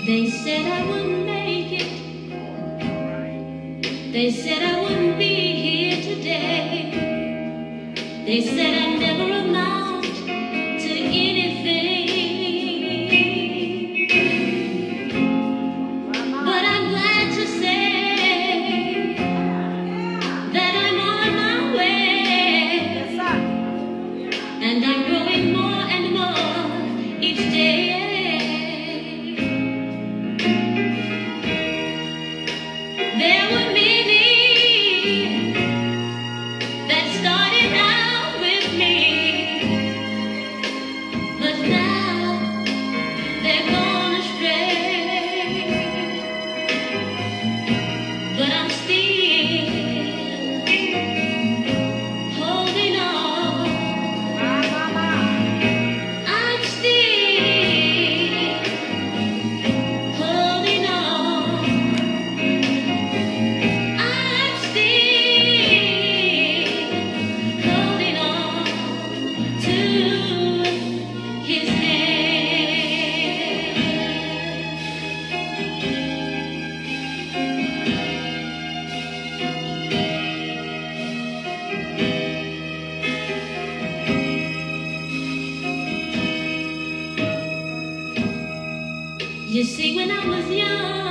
They said I wouldn't make it. They said I wouldn't be here today. They said I'd never amount to anything. But I'm glad to say that I'm on my way. And I'm growing more and more each day. There were many that started out with me, but now they're gone astray. But I'm still holding on. I'm still holding on. I'm still holding on to his hand. You see, when I was young,